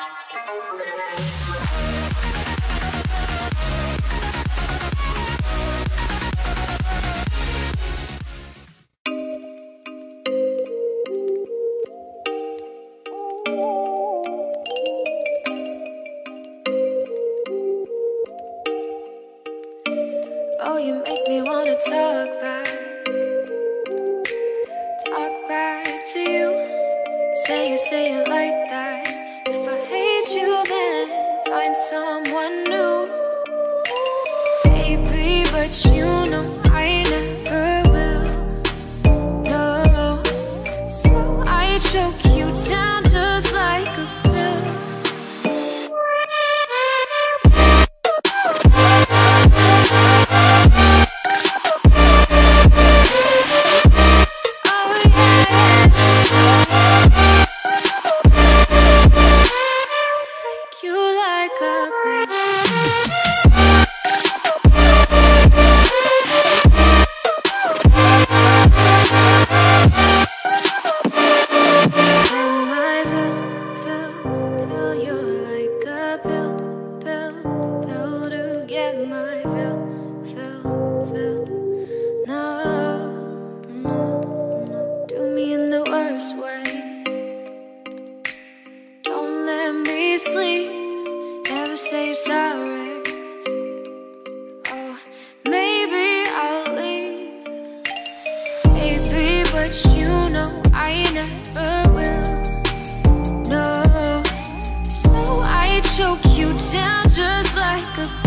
Oh, you make me wanna talk back to you. Say it like that. If I hate you, then find someone new. Baby, but you know I never will. No, so I choke you down just like a pill. Say sorry. Oh, maybe I'll leave, baby, but you know I never will. No, so I choke you down just like a